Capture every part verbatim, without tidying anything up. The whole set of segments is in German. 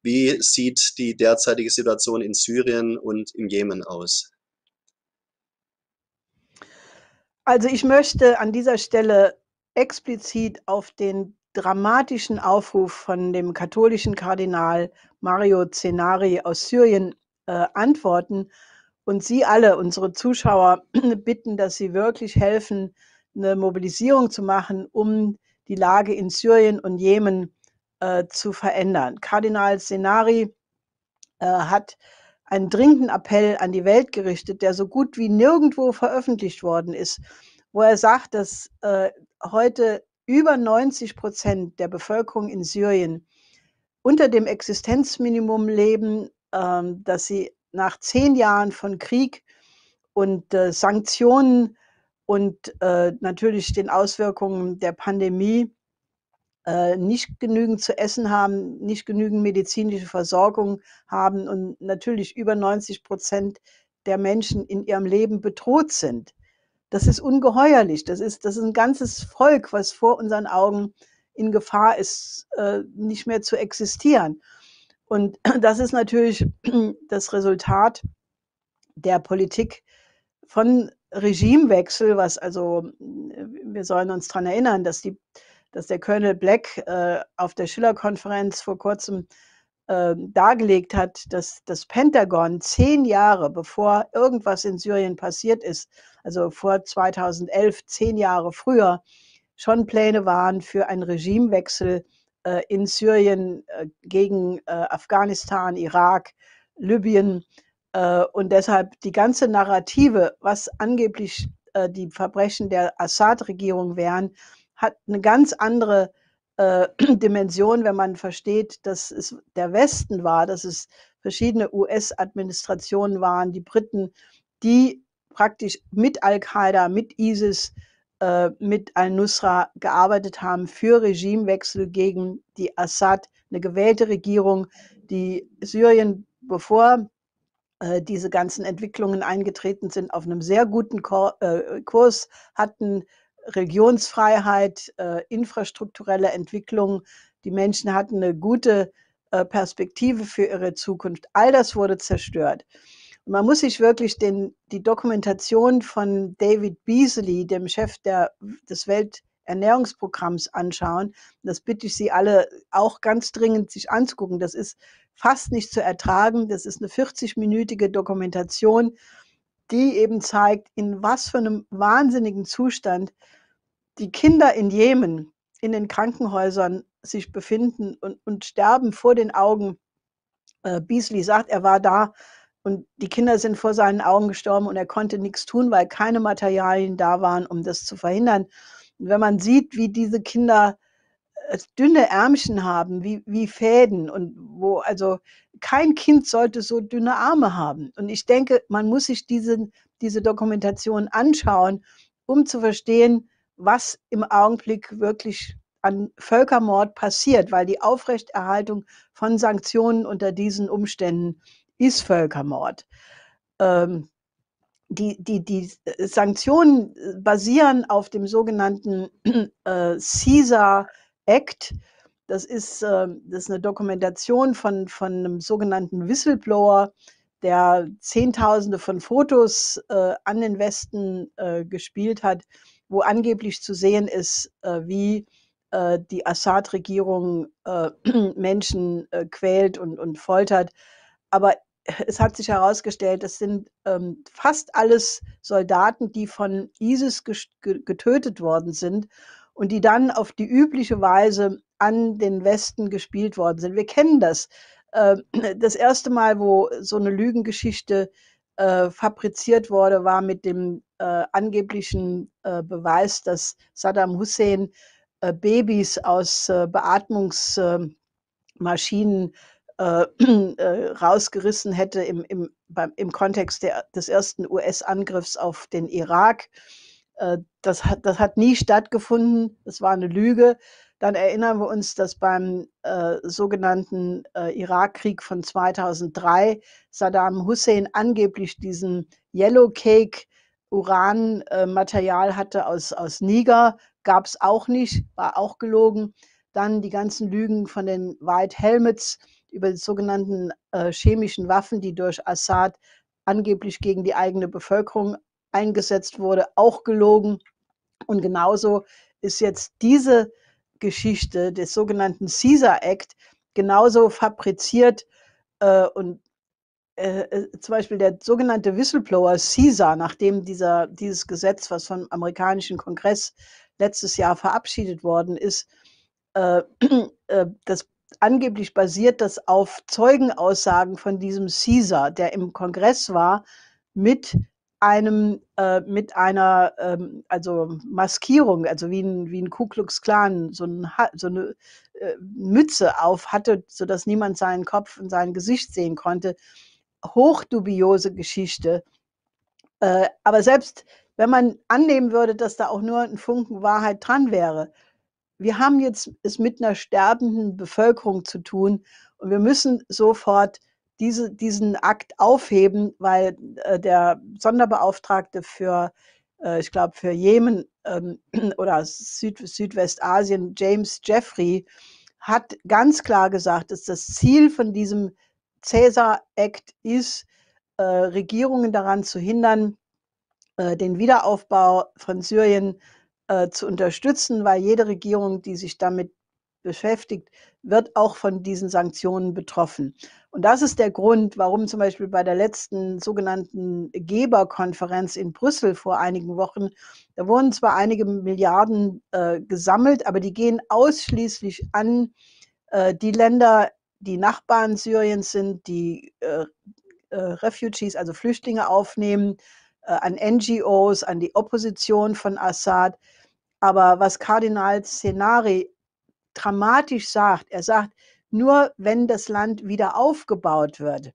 Wie sieht die derzeitige Situation in Syrien und im Jemen aus? Also ich möchte an dieser Stelle explizit auf den dramatischen Aufruf von dem katholischen Kardinal Mario Zenari aus Syrien äh, antworten und Sie alle, unsere Zuschauer, bitten, dass Sie wirklich helfen, eine Mobilisierung zu machen, um die Lage in Syrien und Jemen äh, zu verändern. Kardinal Zenari äh, hat einen dringenden Appell an die Welt gerichtet, der so gut wie nirgendwo veröffentlicht worden ist, wo er sagt, dass äh, heute über neunzig Prozent der Bevölkerung in Syrien unter dem Existenzminimum leben, ähm, dass sie nach zehn Jahren von Krieg und äh, Sanktionen und äh, natürlich den Auswirkungen der Pandemie äh, nicht genügend zu essen haben, nicht genügend medizinische Versorgung haben und natürlich über neunzig Prozent der Menschen in ihrem Leben bedroht sind. Das ist ungeheuerlich. Das ist, das ist ein ganzes Volk, was vor unseren Augen in Gefahr ist, äh, nicht mehr zu existieren. Und das ist natürlich das Resultat der Politik von Regimewechsel, was also, wir sollen uns daran erinnern, dass, die, dass der Colonel Black äh, auf der Schiller-Konferenz vor kurzem äh, dargelegt hat, dass das Pentagon zehn Jahre bevor irgendwas in Syrien passiert ist, also vor zweitausendelf, zehn Jahre früher, schon Pläne waren für einen Regimewechsel äh, in Syrien äh, gegen äh, Afghanistan, Irak, Libyen. Äh, und deshalb die ganze Narrative, was angeblich äh, die Verbrechen der Assad-Regierung wären, hat eine ganz andere äh, Dimension, wenn man versteht, dass es der Westen war, dass es verschiedene U S-Administrationen waren, die Briten, die praktisch mit Al-Qaida, mit ISIS, äh, mit al-Nusra gearbeitet haben für Regimewechsel gegen die Assad, eine gewählte Regierung, die Syrien, bevor äh, diese ganzen Entwicklungen eingetreten sind, auf einem sehr guten Kor äh, Kurs hatten, Religionsfreiheit, äh, infrastrukturelle Entwicklung. Die Menschen hatten eine gute äh, Perspektive für ihre Zukunft. All das wurde zerstört. Und man muss sich wirklich den, die Dokumentation von David Beasley, dem Chef der, des Welternährungsprogramms, anschauen. Das bitte ich Sie alle auch ganz dringend sich anzugucken. Das ist fast nicht zu ertragen. Das ist eine vierzig-minütige Dokumentation, die eben zeigt, in was für einem wahnsinnigen Zustand die Kinder in Jemen in den Krankenhäusern sich befinden und, und sterben vor den Augen. Äh, Beasley sagt, er war da und die Kinder sind vor seinen Augen gestorben und er konnte nichts tun, weil keine Materialien da waren, um das zu verhindern. Und wenn man sieht, wie diese Kinder äh, dünne Ärmchen haben, wie, wie Fäden und wo, also kein Kind sollte so dünne Arme haben. Und ich denke, man muss sich diese, diese Dokumentation anschauen, um zu verstehen, was im Augenblick wirklich an Völkermord passiert, weil die Aufrechterhaltung von Sanktionen unter diesen Umständen ist Völkermord. Ähm, die, die, die Sanktionen basieren auf dem sogenannten äh, Caesar Act. Das ist, äh, das ist eine Dokumentation von, von einem sogenannten Whistleblower, der Zehntausende von Fotos äh, an den Westen äh, gespielt hat, wo angeblich zu sehen ist, äh, wie äh, die Assad-Regierung äh, Menschen äh, quält und, und foltert. Aber es hat sich herausgestellt, das sind ähm, fast alles Soldaten, die von ISIS getötet worden sind und die dann auf die übliche Weise an den Westen gespielt worden sind. Wir kennen das. Äh, das erste Mal, wo so eine Lügengeschichte äh, fabriziert wurde, war mit dem äh, angeblichen äh, Beweis, dass Saddam Hussein äh, Babys aus äh, Beatmungsmaschinen äh, äh, rausgerissen hätte im, im, beim, im Kontext der, des ersten U S-Angriffs auf den Irak. Äh, das, hat, das hat nie stattgefunden. Das war eine Lüge. Dann erinnern wir uns, dass beim äh, sogenannten äh, Irakkrieg von zweitausenddrei Saddam Hussein angeblich diesen Yellow Cake Uranmaterial äh, hatte aus, aus Niger. Gab es auch nicht, war auch gelogen. Dann die ganzen Lügen von den White Helmets über die sogenannten äh, chemischen Waffen, die durch Assad angeblich gegen die eigene Bevölkerung eingesetzt wurde, auch gelogen. Und genauso ist jetzt diese Geschichte des sogenannten Caesar Act genauso fabriziert äh, und äh, äh, zum Beispiel der sogenannte Whistleblower Caesar, nachdem dieser, dieses Gesetz, was vom amerikanischen Kongress letztes Jahr verabschiedet worden ist, äh, äh, das angeblich basiert das auf Zeugenaussagen von diesem Caesar, der im Kongress war mit einem äh, mit einer ähm, also Maskierung, also wie ein, wie ein Ku Klux Klan, so, ein, so eine äh, Mütze auf hatte, sodass niemand seinen Kopf und sein Gesicht sehen konnte. Hochdubiose Geschichte. Äh, aber selbst wenn man annehmen würde, dass da auch nur ein Funken Wahrheit dran wäre, wir haben jetzt es mit einer sterbenden Bevölkerung zu tun und wir müssen sofort diese, diesen Akt aufheben, weil äh, der Sonderbeauftragte für, äh, ich glaube, für Jemen ähm, oder Süd Südwestasien, James Jeffrey, hat ganz klar gesagt, dass das Ziel von diesem Caesar Act ist, äh, Regierungen daran zu hindern, äh, den Wiederaufbau von Syrien äh, zu unterstützen, weil jede Regierung, die sich damit beschäftigt, wird auch von diesen Sanktionen betroffen. Und das ist der Grund, warum zum Beispiel bei der letzten sogenannten Geberkonferenz in Brüssel vor einigen Wochen, da wurden zwar einige Milliarden äh, gesammelt, aber die gehen ausschließlich an äh, die Länder, die Nachbarn Syriens sind, die äh, äh, Refugees, also Flüchtlinge aufnehmen, äh, an N G Os, an die Opposition von Assad. Aber was Kardinal Cenari dramatisch sagt, er sagt, nur wenn das Land wieder aufgebaut wird,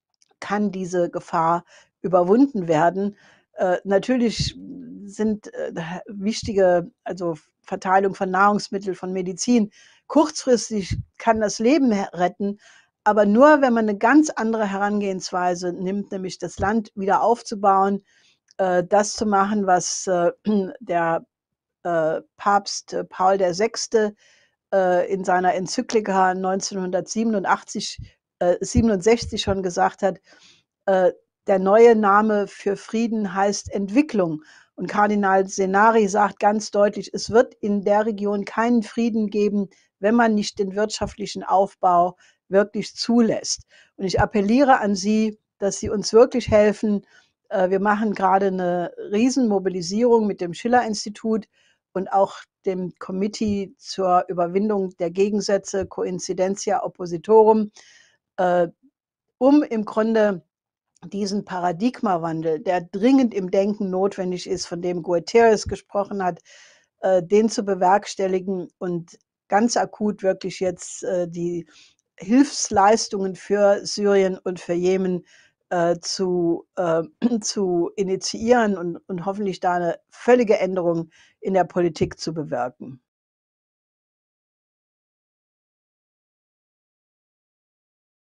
kann diese Gefahr überwunden werden. Äh, natürlich sind äh, wichtige, also Verteilung von Nahrungsmitteln, von Medizin, kurzfristig kann das Leben retten, aber nur, wenn man eine ganz andere Herangehensweise nimmt, nämlich das Land wieder aufzubauen, äh, das zu machen, was äh, der äh, Papst Paul der Sechste äh, in seiner Enzyklika neunzehnhundertsiebenundachtzig, äh, siebenundsechzig schon gesagt hat, äh, der neue Name für Frieden heißt Entwicklung. Und Kardinal Cenari sagt ganz deutlich, es wird in der Region keinen Frieden geben, wenn man nicht den wirtschaftlichen Aufbau wirklich zulässt. Und ich appelliere an Sie, dass Sie uns wirklich helfen. Äh, wir machen gerade eine Riesenmobilisierung mit dem Schiller-Institut und auch dem Committee zur Überwindung der Gegensätze Coincidentia Oppositorum, äh, um im Grunde diesen Paradigmawandel, der dringend im Denken notwendig ist, von dem Guterres gesprochen hat, äh, den zu bewerkstelligen und ganz akut wirklich jetzt äh, die Hilfsleistungen für Syrien und für Jemen äh, zu, äh, zu initiieren und, und hoffentlich da eine völlige Änderung in der Politik zu bewirken.